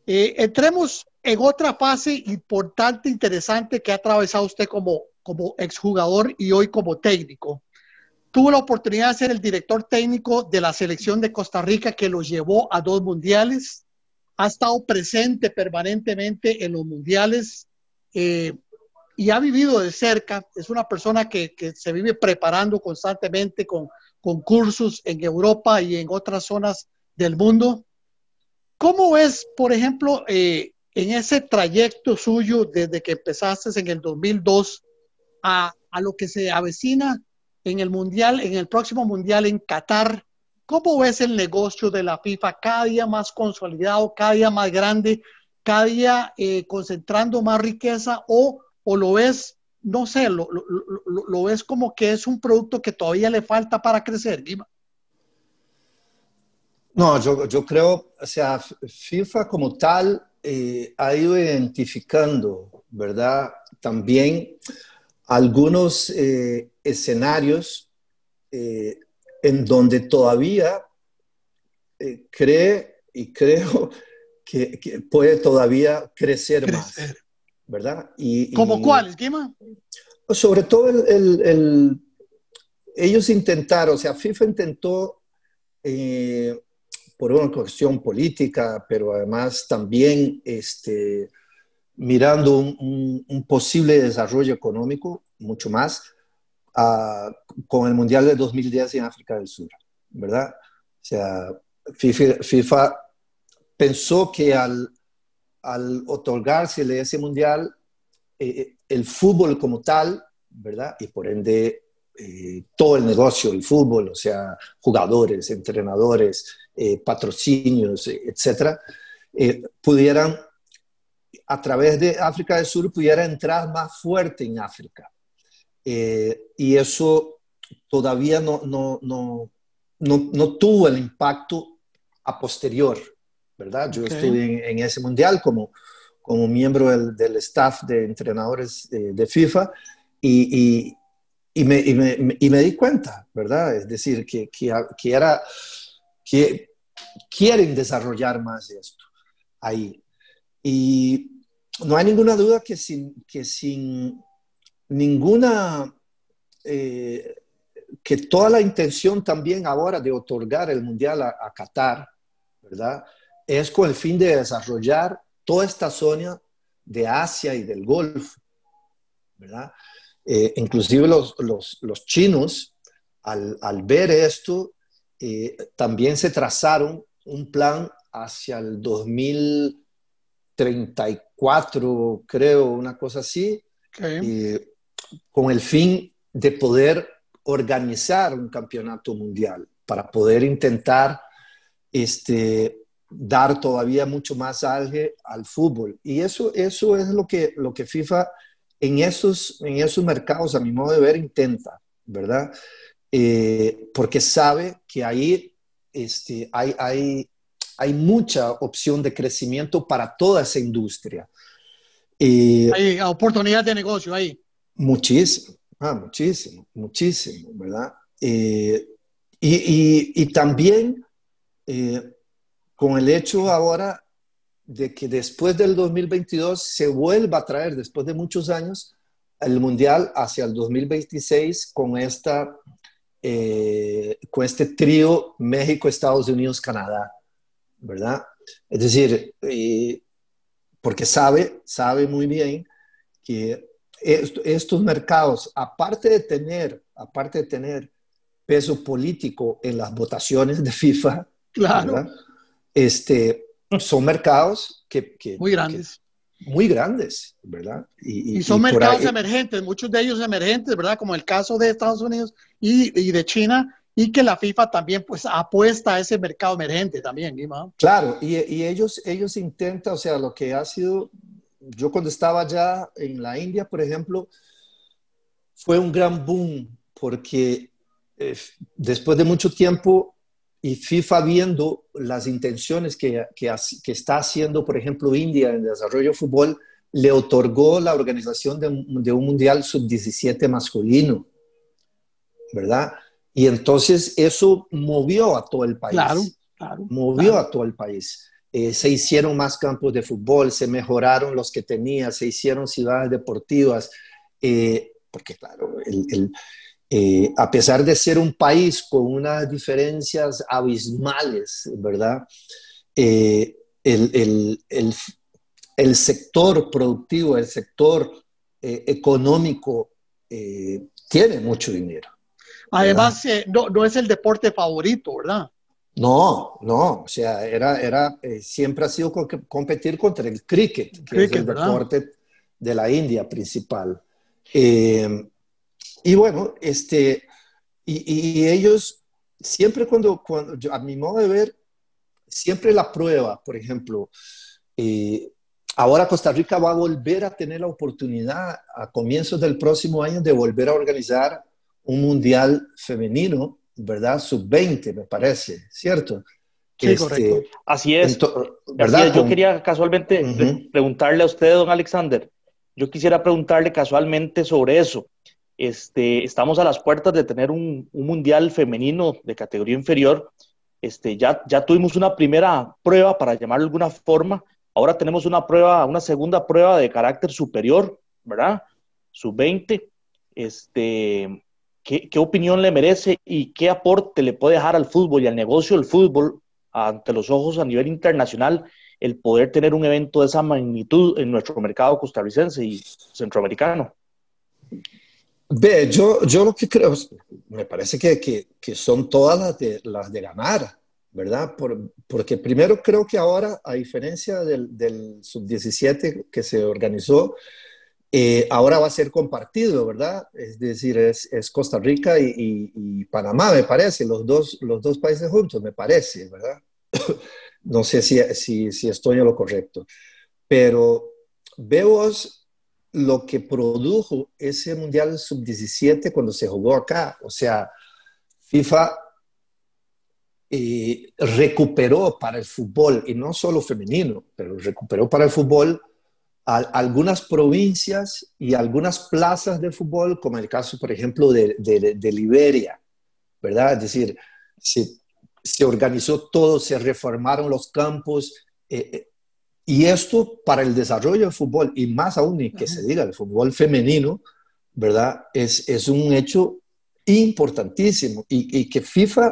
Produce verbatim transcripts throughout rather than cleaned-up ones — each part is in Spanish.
Eh, entremos en otra fase importante, interesante que ha atravesado usted como, como exjugador y hoy como técnico. Tuvo la oportunidad de ser el director técnico de la selección de Costa Rica que los llevó a dos mundiales. Ha estado presente permanentemente en los mundiales eh, y ha vivido de cerca. Es una persona que, que se vive preparando constantemente con, con cursos en Europa y en otras zonas del mundo. ¿Cómo es, por ejemplo, eh, en ese trayecto suyo desde que empezaste en el dos mil dos a, a lo que se avecina en el mundial, en el próximo mundial en Qatar? ¿Cómo ves el negocio de la FIFA cada día más consolidado, cada día más grande, cada día eh, concentrando más riqueza o, o lo ves, no sé, lo, lo, lo, lo ves como que es un producto que todavía le falta para crecer, Guima? No, yo, yo creo, o sea, FIFA como tal eh, ha ido identificando, ¿verdad? También algunos eh, escenarios eh, en donde todavía eh, cree y creo que, que, puede todavía crecer más, Crecer. ¿verdad? Y, ¿Cómo y cuáles, Guima? sobre todo el, el, el, ellos intentaron, o sea, FIFA intentó eh, por una cuestión política, pero además también este, mirando un, un, un posible desarrollo económico mucho más uh, con el Mundial de dos mil diez en África del Sur, ¿verdad? O sea, FIFA, FIFA pensó que al, al otorgársele ese Mundial, eh, el fútbol como tal, ¿verdad? Y por ende eh, todo el negocio, el fútbol, o sea, jugadores, entrenadores, eh, patrocinios, eh, etcétera, eh, pudieran, a través de África del Sur, pudiera entrar más fuerte en África. Eh, y eso todavía no, no, no, no, no tuvo el impacto a posterior, ¿verdad? Yo Okay. estuve en, en ese mundial como, como miembro del, del staff de entrenadores de, de FIFA y, y, y, me, y, me, y me di cuenta, ¿verdad? Es decir, que, que, que, era, que quieren desarrollar más esto ahí. Y no hay ninguna duda que sin, que sin ninguna... Eh, que toda la intención también ahora de otorgar el Mundial a, a Qatar, ¿verdad? Es con el fin de desarrollar toda esta zona de Asia y del Golfo, ¿verdad? Eh, inclusive los, los, los chinos, al, al ver esto, eh, también se trazaron un plan hacia el dos mil treinta y cuatro, creo, una cosa así, Okay. eh, con el fin de poder organizar un campeonato mundial para poder intentar este, dar todavía mucho más auge al fútbol. Y eso, eso es lo que, lo que FIFA en esos, en esos mercados, a mi modo de ver, intenta, ¿verdad? Eh, porque sabe que ahí este, hay, hay, hay mucha opción de crecimiento para toda esa industria. Eh, hay oportunidad de negocio ahí. Muchísimo. Ah, muchísimo, muchísimo, ¿verdad? Eh, y, y, y, también eh, con el hecho ahora de que después del dos mil veintidós se vuelva a traer, después de muchos años, el Mundial hacia el dos mil veintiséis con, esta, eh, con este trío México, Estados Unidos, Canadá, ¿verdad? Es decir, eh, porque sabe, sabe muy bien que estos mercados, aparte de tener, aparte de tener peso político en las votaciones de FIFA, claro, ¿verdad? Este, son mercados que, que, muy grandes. Que, muy grandes, ¿verdad? Y, y, y son y mercados ahí, emergentes, muchos de ellos emergentes, ¿verdad? Como el caso de Estados Unidos y, y de China, y que la FIFA también pues apuesta a ese mercado emergente también, ¿no? Claro, y, y ellos, ellos intentan, o sea, lo que ha sido, yo cuando estaba allá en la India, por ejemplo, fue un gran boom porque eh, después de mucho tiempo y FIFA viendo las intenciones que, que, que está haciendo, por ejemplo, India en el desarrollo de fútbol, le otorgó la organización de, de un Mundial sub diecisiete masculino, ¿verdad? Y entonces eso movió a todo el país. Claro, claro. Movió claro. a todo el país. eh, se hicieron más campos de fútbol, se mejoraron los que tenía, se hicieron ciudades deportivas, eh, porque claro, el, el, eh, a pesar de ser un país con unas diferencias abismales, ¿verdad? Eh, el, el, el, el sector productivo, el sector eh, económico eh, tiene mucho dinero. Además, eh, no, no es el deporte favorito, ¿verdad? No, no, o sea, era, era, eh, siempre ha sido co competir contra el cricket, que Cricket, es el ¿verdad? deporte de la India principal. Eh, y bueno, este, y, y ellos siempre cuando, cuando yo, a mi modo de ver, siempre la prueba, por ejemplo, eh, ahora Costa Rica va a volver a tener la oportunidad a comienzos del próximo año de volver a organizar un mundial femenino, ¿verdad? sub veinte, me parece, ¿cierto? Sí, correcto. Este, Así es, así ¿verdad? es. Yo Con, quería casualmente pre uh-huh. preguntarle a usted, don Alexander, yo quisiera preguntarle casualmente sobre eso. Este, estamos a las puertas de tener un, un mundial femenino de categoría inferior. Este, ya, ya tuvimos una primera prueba, para llamarlo de alguna forma. Ahora tenemos una prueba, una segunda prueba de carácter superior, ¿verdad? sub veinte. Este, ¿qué, ¿Qué opinión le merece y qué aporte le puede dejar al fútbol y al negocio del fútbol ante los ojos a nivel internacional el poder tener un evento de esa magnitud en nuestro mercado costarricense y centroamericano? Ve, yo, yo lo que creo, me parece que, que, que son todas las de, las de ganar, ¿verdad? Por, porque primero creo que ahora, a diferencia del, del sub diecisiete que se organizó, eh, ahora va a ser compartido, ¿verdad? Es decir, es, es Costa Rica y, y, y Panamá, me parece, los dos, los dos países juntos, me parece, ¿verdad? No sé si, si, si estoy en lo correcto, pero veo lo que produjo ese Mundial sub diecisiete cuando se jugó acá. O sea, FIFA eh, recuperó para el fútbol, y no solo femenino, pero recuperó para el fútbol a algunas provincias y algunas plazas de fútbol, como el caso, por ejemplo, de, de, de Liberia, ¿verdad? Es decir, se, se organizó todo, se reformaron los campos, eh, y esto para el desarrollo del fútbol, y más aún ni que se diga el fútbol femenino, ¿verdad? Es, es un hecho importantísimo, y, y que FIFA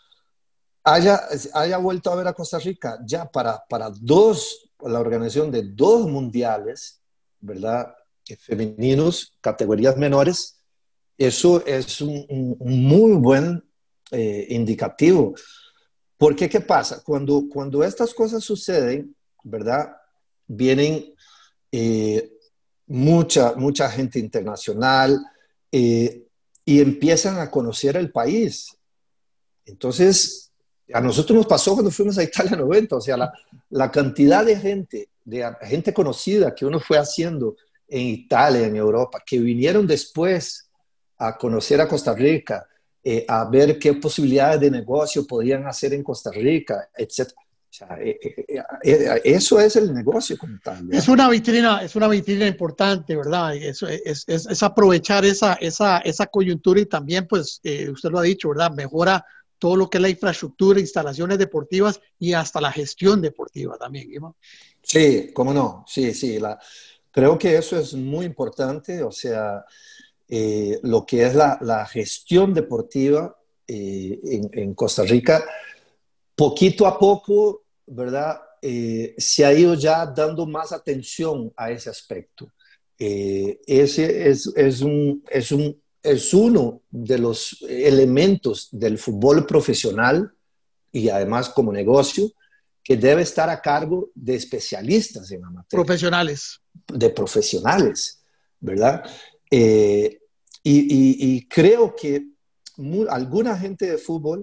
haya, haya vuelto a ver a Costa Rica ya para, para dos, la organización de dos mundiales, ¿verdad? Femeninos, categorías menores, eso es un, un, un muy buen eh, indicativo. Porque, ¿qué pasa? Cuando, cuando estas cosas suceden, ¿verdad? Vienen eh, mucha, mucha gente internacional eh, y empiezan a conocer el país. Entonces, a nosotros nos pasó cuando fuimos a Italia noventa, o sea, la, la cantidad de gente, de gente conocida que uno fue haciendo en Italia, en Europa, que vinieron después a conocer a Costa Rica, eh, a ver qué posibilidades de negocio podían hacer en Costa Rica, etcétera. O sea, eh, eh, eh, eso es el negocio como tal, ¿verdad? Es una vitrina, es una vitrina importante, ¿verdad? Eso es, es, es aprovechar esa, esa, esa coyuntura y también, pues, eh, usted lo ha dicho, ¿verdad? Mejora todo lo que es la infraestructura, instalaciones deportivas y hasta la gestión deportiva también, ¿no? Sí, cómo no, sí, sí. La, creo que eso es muy importante, o sea, eh, lo que es la, la gestión deportiva eh, en, en Costa Rica, poquito a poco, ¿verdad? Eh, se ha ido ya dando más atención a ese aspecto. Eh, ese es, es, un, es, un, es uno de los elementos del fútbol profesional y además como negocio que debe estar a cargo de especialistas en la materia. Profesionales. De profesionales, ¿verdad? Eh, y, y, y creo que muy, alguna gente de fútbol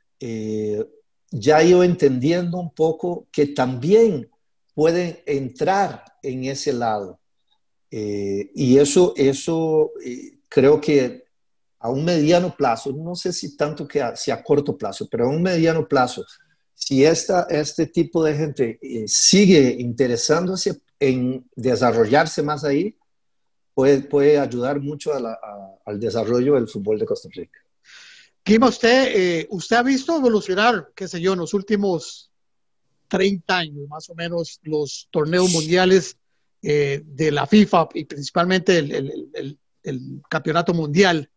eh, ya ha ido entendiendo un poco que también pueden entrar en ese lado. Eh, y eso, eso eh, creo que a un mediano plazo, no sé si tanto que a, si a corto plazo, pero a un mediano plazo, si esta, este tipo de gente eh, sigue interesándose en desarrollarse más ahí, puede, puede ayudar mucho a la, a, al desarrollo del fútbol de Costa Rica. Kima, usted, eh, usted ha visto evolucionar, qué sé yo, en los últimos treinta años, más o menos, los torneos mundiales eh, de la FIFA y principalmente el, el, el, el campeonato mundial.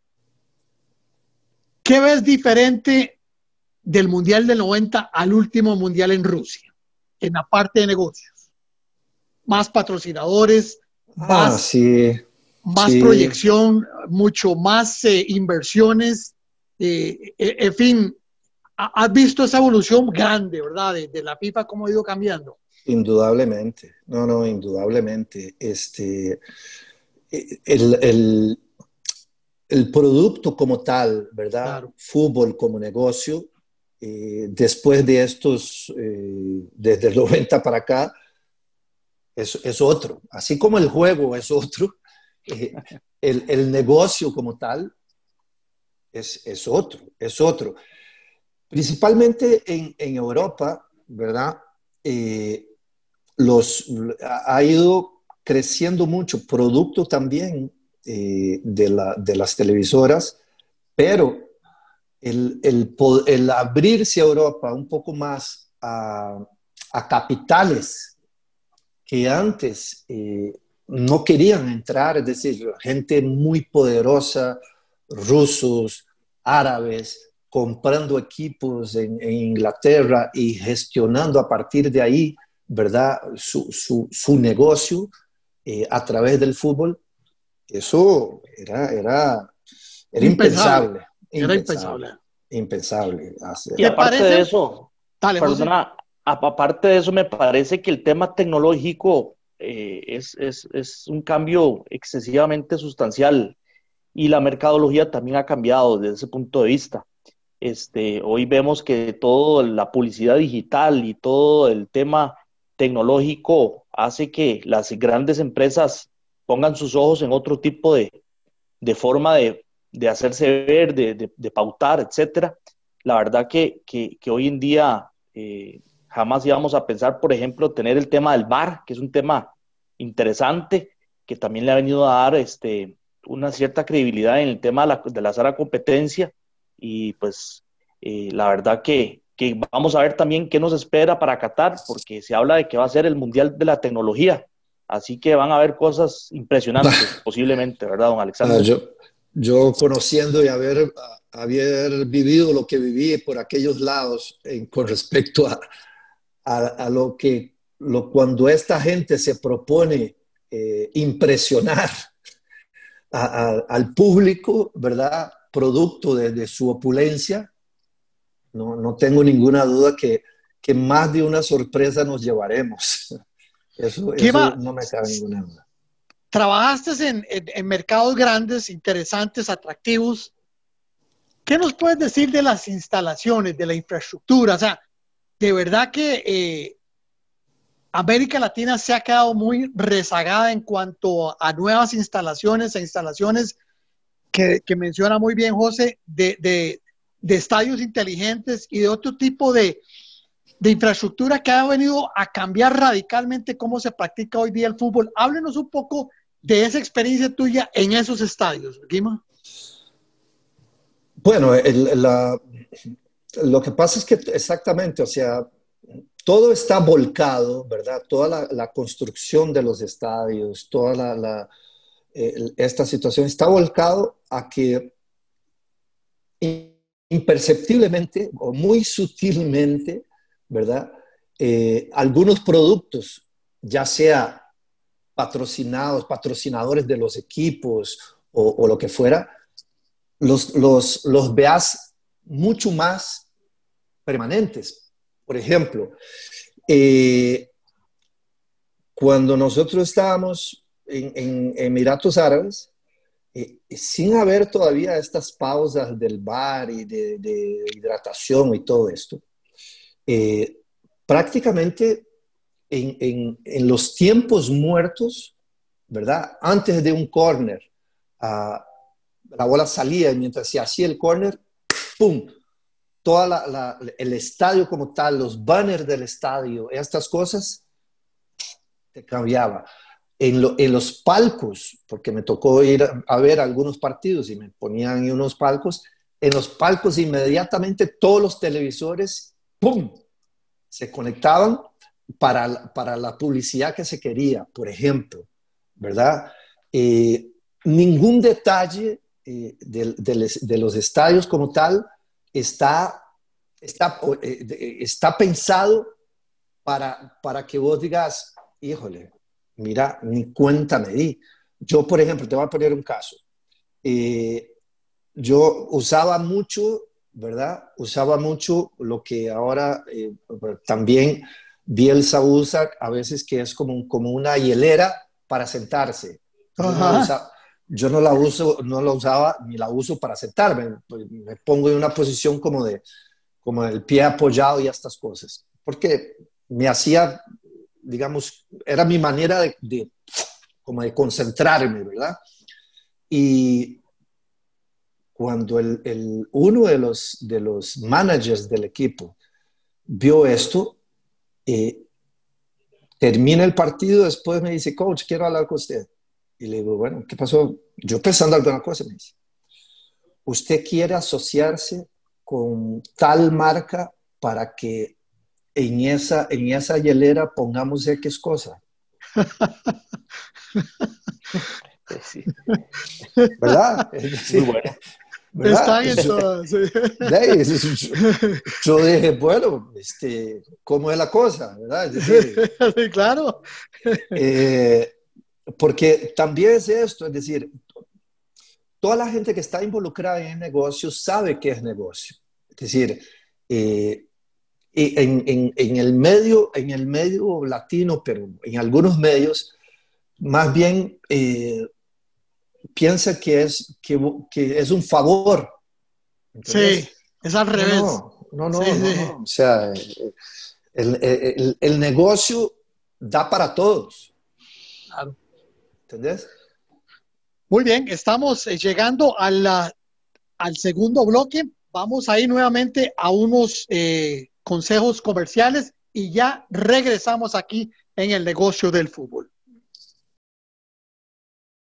¿Qué ves diferente del mundial del noventa al último mundial en Rusia, en la parte de negocios? Más patrocinadores, más, ah, sí, más sí. proyección, mucho más eh, inversiones, eh, eh, en fin, has visto esa evolución grande, ¿verdad? De, de la FIFA, cómo ha ido cambiando. Indudablemente, no, no, indudablemente. Este, el, el, el producto como tal, ¿verdad? Claro. Fútbol como negocio, eh, después de estos, eh, desde el noventa para acá, es, es otro. Así como el juego es otro, eh, el, el negocio como tal es, es otro, es otro. Principalmente en, en Europa, ¿verdad? Eh, los, ha ido creciendo mucho, producto también eh, de, la, de las televisoras, pero el, el, el abrirse a Europa un poco más a, a capitales que antes eh, no querían entrar, es decir, gente muy poderosa, rusos, árabes, comprando equipos en, en Inglaterra y gestionando a partir de ahí, ¿verdad? Su, su, su negocio eh, a través del fútbol, eso era, era, era impensable. Era Impensable. impensable. Impensable. Hacer. Y aparte de eso, Dale, perdona, aparte de eso, me parece que el tema tecnológico eh, es, es, es un cambio excesivamente sustancial y la mercadología también ha cambiado desde ese punto de vista. Este, hoy vemos que toda la publicidad digital y todo el tema tecnológico hace que las grandes empresas pongan sus ojos en otro tipo de, de forma de, de hacerse ver, de, de, de pautar, etcétera. La verdad que, que, que hoy en día eh, jamás íbamos a pensar, por ejemplo, tener el tema del V A R, que es un tema interesante, que también le ha venido a dar este, una cierta credibilidad en el tema de la, de la sana competencia. Y pues eh, la verdad que, que vamos a ver también qué nos espera para Qatar, porque se habla de que va a ser el Mundial de la Tecnología. Así que van a haber cosas impresionantes, posiblemente, ¿verdad, don Alexander? Uh, yo, yo conociendo y haber, haber vivido lo que viví por aquellos lados en, con respecto a, a, a lo que lo, cuando esta gente se propone eh, impresionar a, a, al público, ¿verdad? Producto de, de su opulencia, no, no tengo ninguna duda que, que más de una sorpresa nos llevaremos. Eso, eso no me cabe ninguna duda. Trabajaste en, en, en mercados grandes, interesantes, atractivos. ¿Qué nos puedes decir de las instalaciones, de la infraestructura? O sea, de verdad que eh, América Latina se ha quedado muy rezagada en cuanto a nuevas instalaciones, a instalaciones que, que menciona muy bien José, de, de, de estadios inteligentes y de otro tipo de, de infraestructura que ha venido a cambiar radicalmente cómo se practica hoy día el fútbol. Háblenos un poco de esa experiencia tuya en esos estadios, Guima. Bueno, el, la, lo que pasa es que exactamente, o sea, todo está volcado, ¿verdad? Toda la, la construcción de los estadios, toda la, la eh, esta situación está volcado a que imperceptiblemente o muy sutilmente, ¿verdad? Eh, algunos productos, ya sea patrocinados, patrocinadores de los equipos o, o lo que fuera, los, los, los veas mucho más permanentes. Por ejemplo, eh, cuando nosotros estábamos en, en Emiratos Árabes, eh, sin haber todavía estas pausas del bar y de, de hidratación y todo esto, eh, prácticamente en, en, en los tiempos muertos, ¿verdad? Antes de un córner, uh, la bola salía y mientras se hacía el córner, ¡pum! Todo la, la, el estadio como tal, los banners del estadio, estas cosas, te cambiaba. En, lo, en los palcos, porque me tocó ir a, a ver algunos partidos y me ponían en unos palcos, en los palcos inmediatamente todos los televisores, ¡pum!, se conectaban para, para la publicidad que se quería, por ejemplo, ¿verdad? Eh, ningún detalle eh, de, de, de los estadios como tal está, está, eh, está pensado para, para que vos digas, híjole, mira, ni cuenta me di. Yo, por ejemplo, te voy a poner un caso. Eh, yo usaba mucho, ¿verdad? Usaba mucho lo que ahora eh, también Bielsa usa a veces, que es como, como una hielera para sentarse. Yo no, la usaba, yo no la uso, no la usaba ni la uso para sentarme. Me pongo en una posición como de, como el pie apoyado y estas cosas. Porque me hacía, digamos, era mi manera de, de como de concentrarme, ¿verdad? Y cuando el, el, uno de los, de los managers del equipo vio esto, eh, termina el partido, después me dice, coach, quiero hablar con usted. Y le digo, bueno, ¿qué pasó? Yo pensando alguna cosa, me dice, ¿usted quiere asociarse con tal marca para que en esa, en esa hielera pongamos X cosa? Sí. ¿Verdad? Es decir, muy bueno. ¿verdad? Está bien todo, sí. yo, yo dije, bueno, este, ¿cómo es la cosa? ¿Verdad? Es decir, sí, claro. Eh, porque también es esto, es decir, toda la gente que está involucrada en el negocio sabe qué es negocio. Es decir, eh, en, en, en, el medio, en el medio latino, pero en algunos medios, más bien eh, piensa que es, que, que es un favor. ¿Entendés? Sí, es al revés. No, no, no, sí, no, sí. no. O sea, el, el, el negocio da para todos. Claro. ¿Entendés? Muy bien, estamos llegando a la, al segundo bloque. Vamos a ir nuevamente a unos eh, consejos comerciales y ya regresamos aquí en el negocio del fútbol.